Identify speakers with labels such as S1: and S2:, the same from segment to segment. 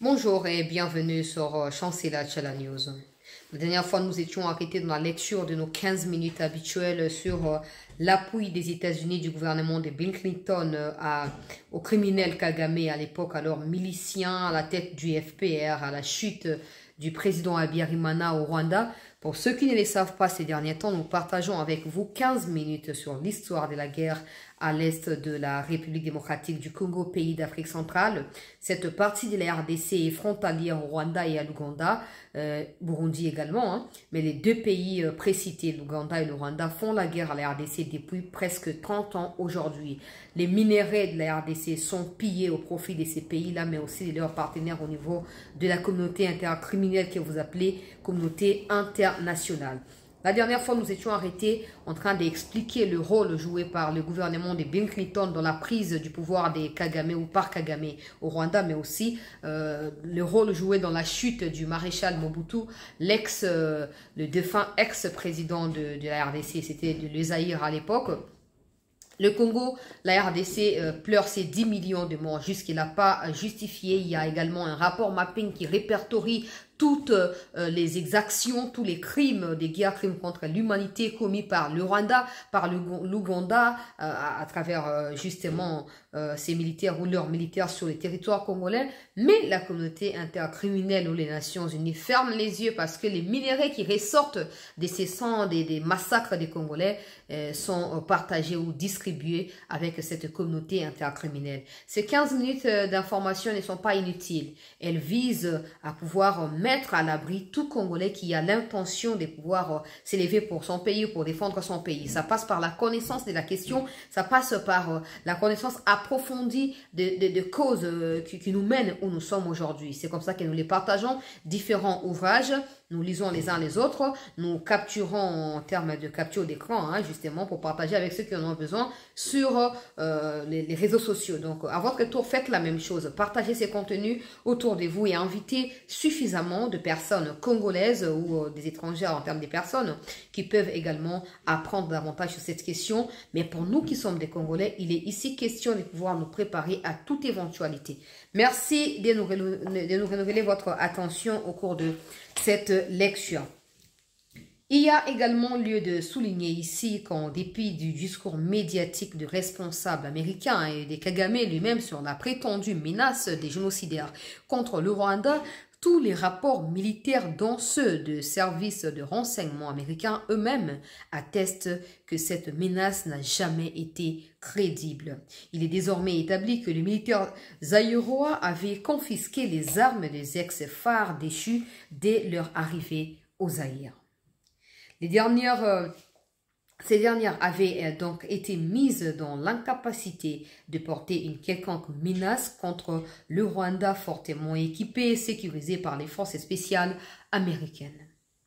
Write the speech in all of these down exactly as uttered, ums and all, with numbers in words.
S1: Bonjour et bienvenue sur euh, Chancela Channel News. La dernière fois, nous étions arrêtés dans la lecture de nos quinze minutes habituelles sur euh, l'appui des États-Unis du gouvernement de Bill Clinton euh, à, au criminel Kagame, à l'époque alors milicien à la tête du F P R, à la chute du président Habyarimana au Rwanda. Pour ceux qui ne le savent pas, ces derniers temps, nous partageons avec vous quinze minutes sur l'histoire de la guerre à l'est de la République démocratique du Congo, pays d'Afrique centrale. Cette partie de la R D C est frontalière au Rwanda et à l'Ouganda, euh, Burundi également, hein. Mais les deux pays euh, précités, l'Ouganda et le Rwanda, font la guerre à la R D C depuis presque trente ans aujourd'hui. Les minerais de la R D C sont pillés au profit de ces pays-là, mais aussi de leurs partenaires au niveau de la communauté intercriminelle que vous appelez communauté internationale. La dernière fois, nous étions arrêtés en train d'expliquer le rôle joué par le gouvernement de Bill Clinton dans la prise du pouvoir des Kagame ou par Kagame au Rwanda, mais aussi euh, le rôle joué dans la chute du maréchal Mobutu, l'ex, euh, le défunt ex-président de, de la R D C, c'était le Zaïre à l'époque. Le Congo, la R D C euh, pleure ses dix millions de morts, jusqu'il n'a pas justifié. Il y a également un rapport mapping qui répertorie toutes euh, les exactions, tous les crimes, des guerres, crimes contre l'humanité commis par le Rwanda, par l'Ouganda, euh, à, à travers euh, justement euh, ces militaires ou leurs militaires sur les territoires congolais. Mais la communauté intercriminelle ou les Nations Unies ferment les yeux parce que les minerais qui ressortent de ces sangs, des, des massacres des Congolais euh, sont partagés ou distribués avec cette communauté intercriminelle. Ces quinze minutes d'information ne sont pas inutiles. Elles visent à pouvoir mettre à l'abri tout Congolais qui a l'intention de pouvoir euh, s'élever pour son pays ou pour défendre son pays. Ça passe par la connaissance de la question, ça passe par euh, la connaissance approfondie de, de, de causes euh, qui, qui nous mènent où nous sommes aujourd'hui. C'est comme ça que nous les partageons, différents ouvrages. Nous lisons les uns les autres, nous capturons en termes de capture d'écran, hein, justement, pour partager avec ceux qui en ont besoin sur euh, les, les réseaux sociaux. Donc, à votre tour, faites la même chose. Partagez ces contenus autour de vous et invitez suffisamment de personnes congolaises ou euh, des étrangères en termes de personnes qui peuvent également apprendre davantage sur cette question. Mais pour nous qui sommes des Congolais, il est ici question de pouvoir nous préparer à toute éventualité. Merci de nous, de nous renouveler votre attention au cours de cette lecture. Il y a également lieu de souligner ici qu'en dépit du discours médiatique de responsables américains et de Kagame lui-même sur la prétendue menace des génocidaires contre le Rwanda, tous les rapports militaires, dont ceux de services de renseignement américains eux-mêmes, attestent que cette menace n'a jamais été crédible. Il est désormais établi que les militaires zaïrois avaient confisqué les armes des ex-phares déchus dès leur arrivée au Zaïre. Les dernières... Euh, Ces dernières avaient donc été mises dans l'incapacité de porter une quelconque menace contre le Rwanda fortement équipé et sécurisé par les forces spéciales américaines.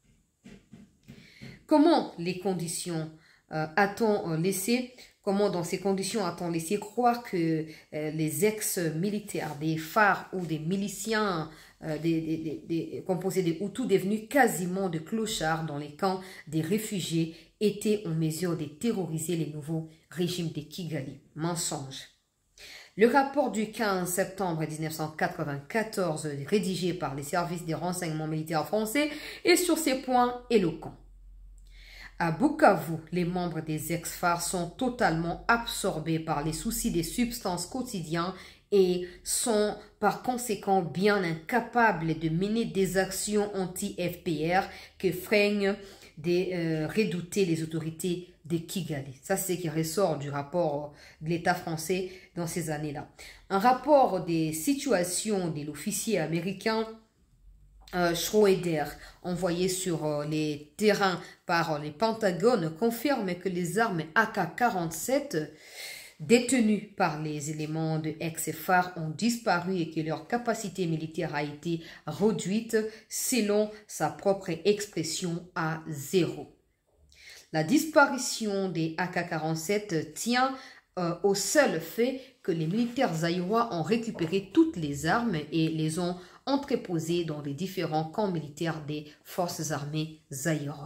S1: Comment les conditions euh, a-t-on laissé, comment dans ces conditions a-t-on laissé croire que euh, les ex-militaires, des phares ou des miliciens euh, des, des, des, des, composés des Hutus devenus quasiment de clochards dans les camps des réfugiés étaient en mesure de terroriser les nouveaux régimes de Kigali? Mensonge. Le rapport du quinze septembre mille neuf cent quatre-vingt-quatorze rédigé par les services des renseignements militaires français est sur ces points éloquents. À Bukavu, les membres des ex-phares sont totalement absorbés par les soucis des substances quotidiens et sont par conséquent bien incapables de mener des actions anti-F P R que freinent de euh, redouter les autorités de Kigali. Ça, c'est ce qui ressort du rapport de l'État français dans ces années-là. Un rapport des situations de l'officier américain euh, Schroeder, envoyé sur euh, les terrains par euh, les Pentagones, confirme que les armes A K quarante-sept détenus par les éléments de ex-phares ont disparu et que leur capacité militaire a été réduite, selon sa propre expression, à zéro. La disparition des A K quarante-sept tient euh, au seul fait que les militaires zaïrois ont récupéré toutes les armes et les ont entreposées dans les différents camps militaires des forces armées zaïroises.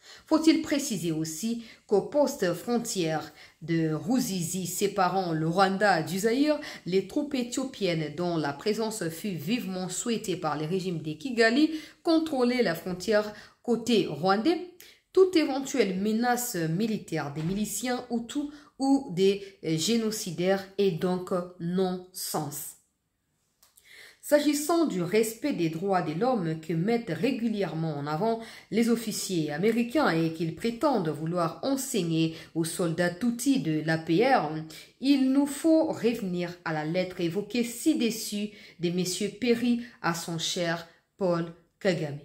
S1: Faut-il préciser aussi qu'au poste frontière de Ruzizi séparant le Rwanda du Zaïre, les troupes éthiopiennes dont la présence fut vivement souhaitée par les régimes des Kigali contrôlaient la frontière côté rwandais. Toute éventuelle menace militaire des miliciens Hutus ou des génocidaires est donc non-sens. S'agissant du respect des droits de l'homme que mettent régulièrement en avant les officiers américains et qu'ils prétendent vouloir enseigner aux soldats Tutsis de l'A P R, il nous faut revenir à la lettre évoquée ci-dessus de M. Perry à son cher Paul Kagame.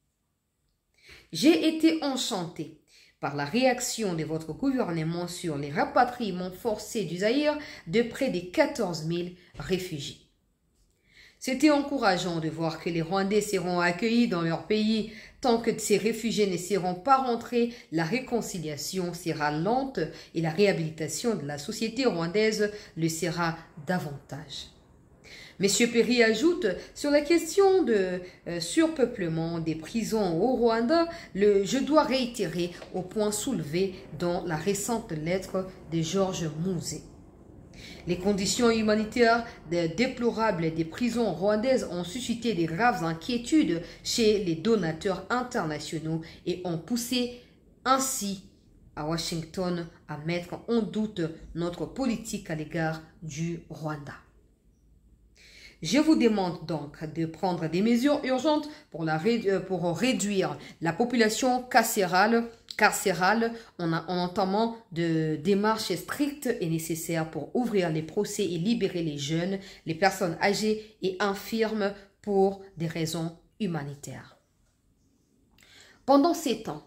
S1: J'ai été enchanté par la réaction de votre gouvernement sur les rapatriements forcés du Zaïre de près de quatorze mille réfugiés. C'était encourageant de voir que les Rwandais seront accueillis dans leur pays. Tant que ces réfugiés ne seront pas rentrés, la réconciliation sera lente et la réhabilitation de la société rwandaise le sera davantage. M. Perry ajoute, sur la question de euh, surpeuplement des prisons au Rwanda, le, je dois réitérer au point soulevé dans la récente lettre de Georges Mouzé. Les conditions humanitaires déplorables des prisons rwandaises ont suscité de graves inquiétudes chez les donateurs internationaux et ont poussé ainsi à Washington à mettre en doute notre politique à l'égard du Rwanda. Je vous demande donc de prendre des mesures urgentes pour, la, pour réduire la population carcérale carcérale en, en entamant de démarches strictes et nécessaires pour ouvrir les procès et libérer les jeunes, les personnes âgées et infirmes pour des raisons humanitaires. Pendant ces temps,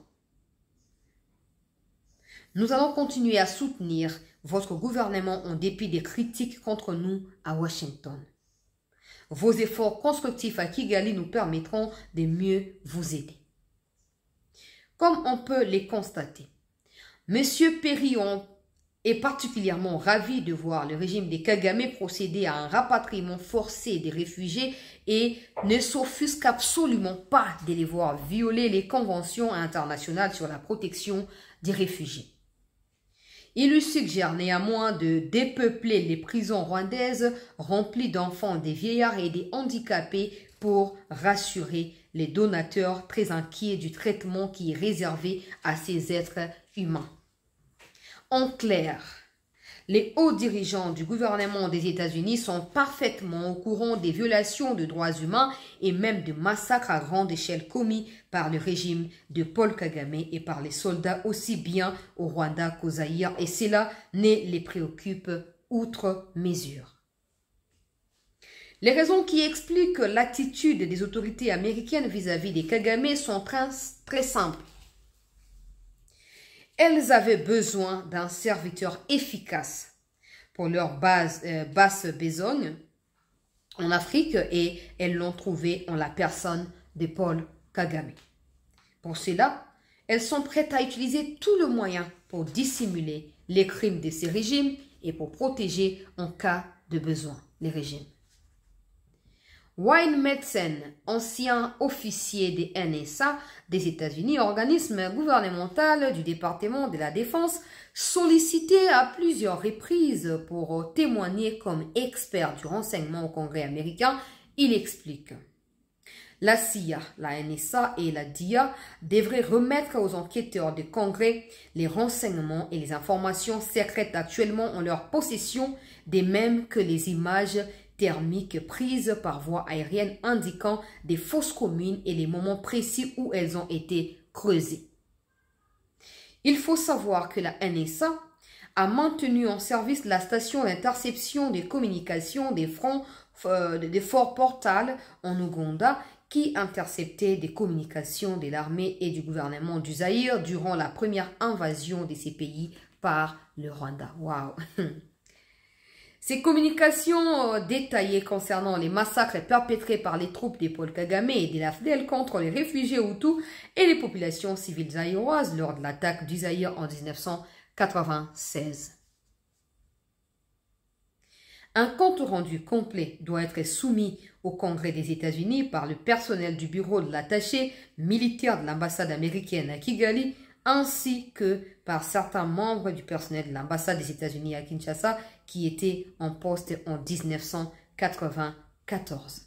S1: nous allons continuer à soutenir votre gouvernement en dépit des critiques contre nous à Washington. Vos efforts constructifs à Kigali nous permettront de mieux vous aider. Comme on peut les constater, M. Perry est particulièrement ravi de voir le régime des Kagame procéder à un rapatriement forcé des réfugiés et ne s'offusque absolument pas de les voir violer les conventions internationales sur la protection des réfugiés. Il lui suggère néanmoins de dépeupler les prisons rwandaises remplies d'enfants, des vieillards et des handicapés pour rassurer les donateurs très inquiets du traitement qui est réservé à ces êtres humains. En clair, les hauts dirigeants du gouvernement des États-Unis sont parfaitement au courant des violations de droits humains et même de massacres à grande échelle commis par le régime de Paul Kagame et par les soldats aussi bien au Rwanda qu'au Zaïre, et cela ne les préoccupe outre mesure. Les raisons qui expliquent l'attitude des autorités américaines vis-à-vis des Kagame sont très, très simples. Elles avaient besoin d'un serviteur efficace pour leur base, euh, basse besogne en Afrique et elles l'ont trouvé en la personne de Paul Kagame. Pour cela, elles sont prêtes à utiliser tout le moyen pour dissimuler les crimes de ces régimes et pour protéger en cas de besoin les régimes. Wayne Madsen, ancien officier des N S A des États-Unis, organisme gouvernemental du département de la Défense, sollicité à plusieurs reprises pour témoigner comme expert du renseignement au Congrès américain, il explique. La C I A, la N S A et la D I A devraient remettre aux enquêteurs du Congrès les renseignements et les informations secrètes actuellement en leur possession, de même que les images thermiques prises par voie aérienne indiquant des fosses communes et les moments précis où elles ont été creusées. Il faut savoir que la N S A a maintenu en service la station d'interception des communications des, fronts, euh, des forts Portal en Ouganda qui interceptait des communications de l'armée et du gouvernement du Zaïre durant la première invasion de ces pays par le Rwanda. Waouh! Ces communications détaillées concernant les massacres perpétrés par les troupes de Paul Kagame et de l'A F D L contre les réfugiés Hutus et les populations civiles zaïroises lors de l'attaque du Zaïre en mille neuf cent quatre-vingt-seize. Un compte rendu complet doit être soumis au Congrès des États-Unis par le personnel du bureau de l'attaché militaire de l'ambassade américaine à Kigali ainsi que par certains membres du personnel de l'ambassade des États-Unis à Kinshasa qui étaient en poste en mille neuf cent quatre-vingt-quatorze.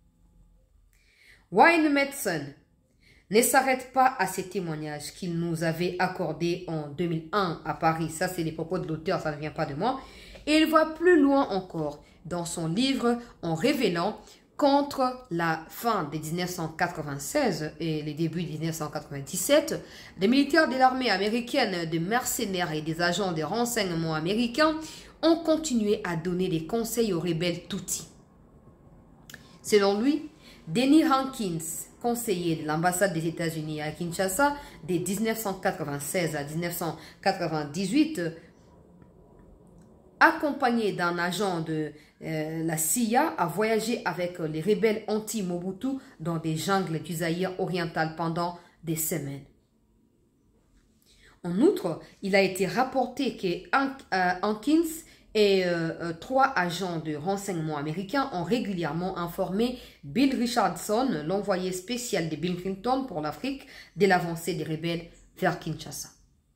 S1: Wayne Madsen ne s'arrête pas à ces témoignages qu'il nous avait accordés en deux mille un à Paris. Ça, c'est les propos de l'auteur, ça ne vient pas de moi. Et il va plus loin encore dans son livre en révélant qu'entre la fin de mille neuf cent quatre-vingt-seize et les débuts de mille neuf cent quatre-vingt-dix-sept, les militaires de l'armée américaine, des mercenaires et des agents de renseignement américains ont continué à donner des conseils aux rebelles Tutsis. Selon lui, Denny Hankins, conseiller de l'ambassade des États-Unis à Kinshasa de mille neuf cent quatre-vingt-seize à mille neuf cent quatre-vingt-dix-huit, accompagné d'un agent de euh, la C I A, a voyagé avec les rebelles anti-Mobutu dans des jungles du Zaïre oriental pendant des semaines. En outre, il a été rapporté que Hankins et euh, trois agents de renseignement américains ont régulièrement informé Bill Richardson, l'envoyé spécial de Bill Clinton pour l'Afrique, de l'avancée des rebelles vers Kinshasa.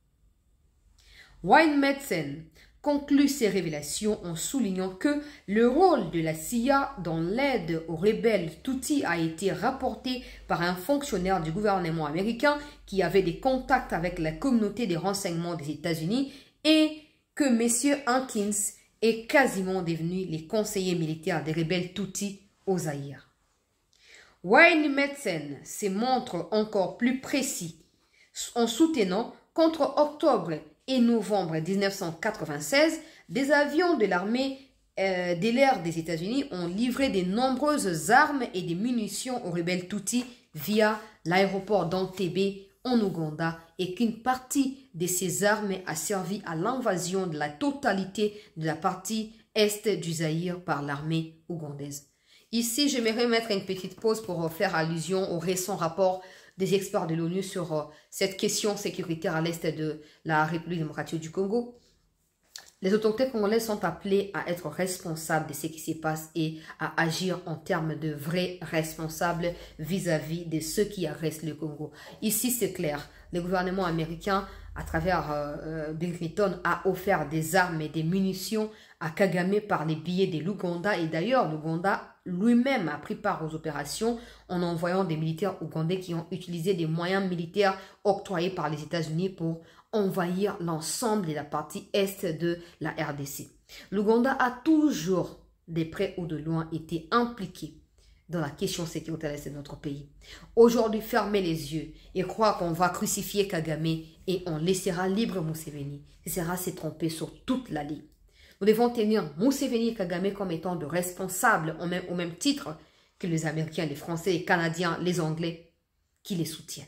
S1: Wayne Madsen conclut ces révélations en soulignant que le rôle de la C I A dans l'aide aux rebelles Tutsis a été rapporté par un fonctionnaire du gouvernement américain qui avait des contacts avec la communauté des renseignements des États-Unis et que M. Hankins est quasiment devenu les conseillers militaires des rebelles Tutsis au Zaïre. Wayne Madsen se montre encore plus précis en soutenant qu'entre octobre et novembre mille neuf cent quatre-vingt-seize, des avions de l'armée euh, de l'air des États-Unis ont livré de nombreuses armes et des munitions aux rebelles Tutsis via l'aéroport d'Entebbe en Ouganda et qu'une partie de ces armes a servi à l'invasion de la totalité de la partie est du Zaïre par l'armée ougandaise. Ici, j'aimerais mettre une petite pause pour faire allusion au récent rapport des experts de l'ONU sur cette question sécuritaire à l'est de la République démocratique du Congo. Les autorités congolaises sont appelées à être responsables de ce qui se passe et à agir en termes de vrais responsables vis-à-vis de ceux qui arrêtent le Congo. Ici, c'est clair, le gouvernement américain, à travers euh, Bill Clinton, a offert des armes et des munitions à Kagame par les billets de l'Ouganda. Et d'ailleurs, l'Ouganda lui-même a pris part aux opérations en envoyant des militaires ougandais qui ont utilisé des moyens militaires octroyés par les États-Unis pour envahir l'ensemble de la partie est de la R D C. L'Ouganda a toujours, de près ou de loin, été impliqué dans la question sécuritaire de notre pays. Aujourd'hui, fermer les yeux et croire qu'on va crucifier Kagame et on laissera libre Museveni, ce sera se tromper sur toute la ligne. Nous devons tenir Museveni et Kagame comme étant de responsables au même, au même titre que les Américains, les Français, les Canadiens, les Anglais qui les soutiennent.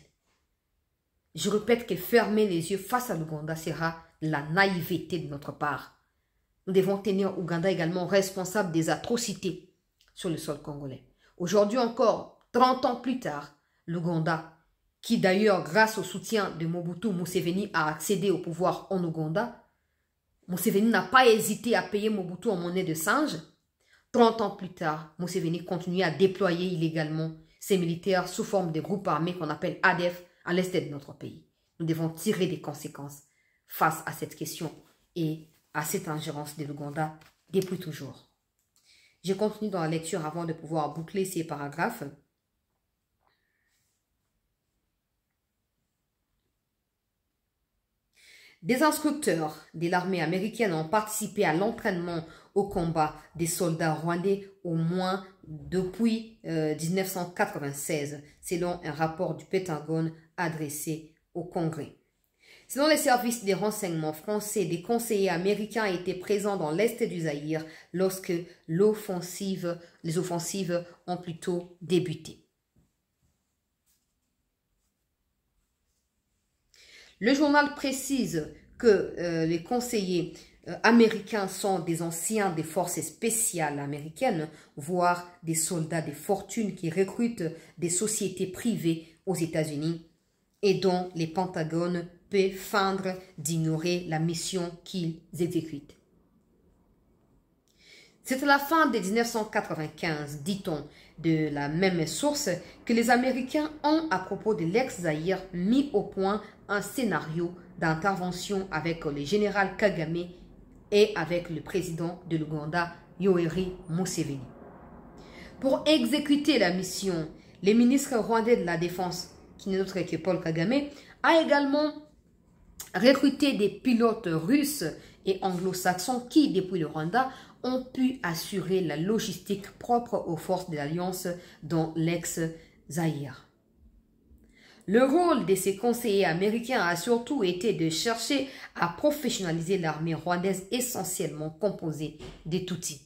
S1: Je répète que fermer les yeux face à l'Ouganda sera la naïveté de notre part. Nous devons tenir Ouganda également responsable des atrocités sur le sol congolais. Aujourd'hui encore, trente ans plus tard, l'Ouganda, qui d'ailleurs grâce au soutien de Mobutu Museveni a accédé au pouvoir en Ouganda, Museveni n'a pas hésité à payer Mobutu en monnaie de singe. trente ans plus tard, Museveni continue à déployer illégalement ses militaires sous forme de groupes armés qu'on appelle A D F à l'est de notre pays. Nous devons tirer des conséquences face à cette question et à cette ingérence de l'Ouganda depuis toujours. Je continue dans la lecture avant de pouvoir boucler ces paragraphes. Des instructeurs de l'armée américaine ont participé à l'entraînement au combat des soldats rwandais au moins depuis euh, mille neuf cent quatre-vingt-seize, selon un rapport du Pentagone adressé au Congrès. Selon les services des renseignements français, des conseillers américains étaient présents dans l'est du Zaïre lorsque l'offensive, les offensives ont plutôt débuté. Le journal précise que euh, les conseillers euh, américains sont des anciens des forces spéciales américaines, voire des soldats de fortune qui recrutent des sociétés privées aux États-Unis et dont les Pentagones peuvent feindre d'ignorer la mission qu'ils exécutent. C'est à la fin de mille neuf cent quatre-vingt-quinze, dit-on, de la même source, que les Américains ont, à propos de l'ex-Zaïre, mis au point un scénario d'intervention avec le général Kagame et avec le président de l'Ouganda, Yoweri Museveni. Pour exécuter la mission, le ministre rwandais de la Défense, qui n'est autre que Paul Kagame, a également recruté des pilotes russes et anglo-saxons qui, depuis le Rwanda, ont pu assurer la logistique propre aux forces de l'Alliance dans l'ex-Zaïre. Le rôle de ces conseillers américains a surtout été de chercher à professionnaliser l'armée rwandaise essentiellement composée des Tutsis.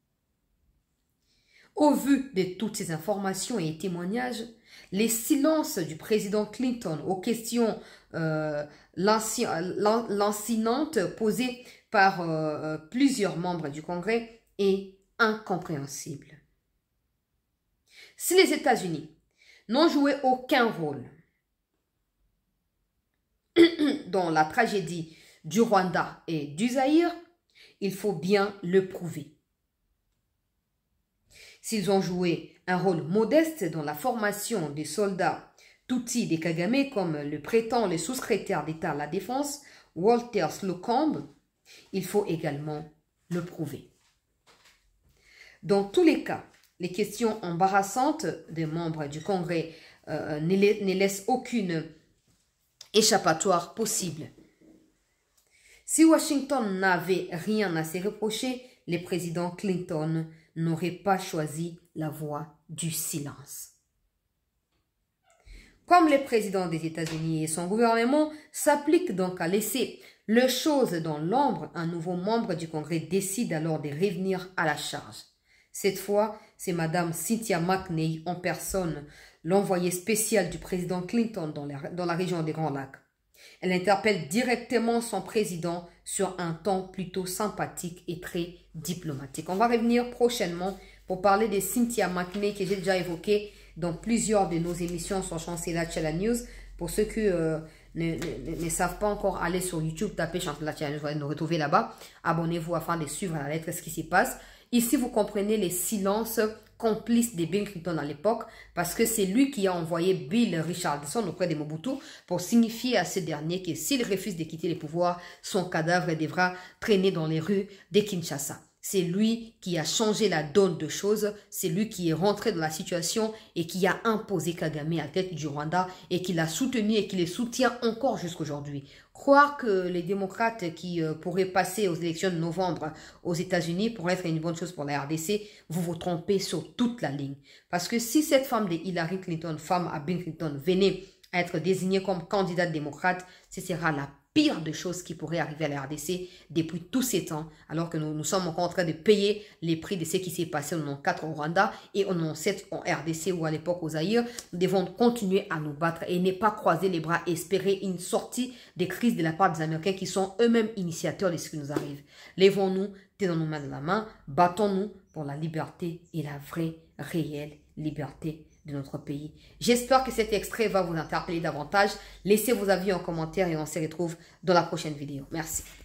S1: Au vu de toutes ces informations et témoignages, les silences du président Clinton aux questions euh, lancinantes posées par euh, plusieurs membres du Congrès est incompréhensible. Si les États-Unis n'ont joué aucun rôle dans la tragédie du Rwanda et du Zaïre, il faut bien le prouver. S'ils ont joué un rôle modeste dans la formation des soldats Tutsis des Kagame, comme le prétend le sous-secrétaire d'État à la Défense, Walter Slocumb, il faut également le prouver. Dans tous les cas, les questions embarrassantes des membres du Congrès euh, ne, ne laissent aucune échappatoire possible. Si Washington n'avait rien à se reprocher, le président Clinton n'aurait pas choisi la voie du silence. Comme le président des États-Unis et son gouvernement s'appliquent donc à laisser les choses dans l'ombre, un nouveau membre du Congrès décide alors de revenir à la charge. Cette fois, c'est Madame Cynthia McNeil en personne, l'envoyée spéciale du président Clinton dans la, dans la région des Grands Lacs. Elle interpelle directement son président sur un ton plutôt sympathique et très diplomatique. On va revenir prochainement pour parler de Cynthia McNeil que j'ai déjà évoqué dans plusieurs de nos émissions sur Chancela Tchela News. Pour ceux qui euh, ne, ne, ne savent pas encore, aller sur YouTube, tapez Chancela Tchela News, vous allez nous retrouver là-bas. Abonnez-vous afin de suivre à la lettre ce qui s'y passe. Ici, vous comprenez les silences complices de Bill Clinton à l'époque, parce que c'est lui qui a envoyé Bill Richardson auprès de Mobutu pour signifier à ce dernier que s'il refuse de quitter le pouvoir, son cadavre devra traîner dans les rues de Kinshasa. C'est lui qui a changé la donne de choses, c'est lui qui est rentré dans la situation et qui a imposé Kagame à la tête du Rwanda et qui l'a soutenu et qui le soutient encore jusqu'aujourd'hui. Croire que les démocrates qui euh, pourraient passer aux élections de novembre aux États-Unis pourraient être une bonne chose pour la R D C, vous vous trompez sur toute la ligne. Parce que si cette femme de Hillary Clinton, femme à Bill Clinton, venait à être désignée comme candidate démocrate, ce sera la pire de choses qui pourraient arriver à la R D C depuis tous ces temps, alors que nous, nous sommes encore en train de payer les prix de ce qui s'est passé en quatre au Rwanda et en sept en R D C ou à l'époque au Zaïre. Nous devons continuer à nous battre et ne pas croiser les bras, espérer une sortie des crises de la part des Américains qui sont eux-mêmes initiateurs de ce qui nous arrive. Lèvons-nous, tenons nos mains dans la main, battons-nous pour la liberté et la vraie, réelle liberté de notre pays. J'espère que cet extrait va vous interpeller davantage. Laissez vos avis en commentaire et on se retrouve dans la prochaine vidéo. Merci.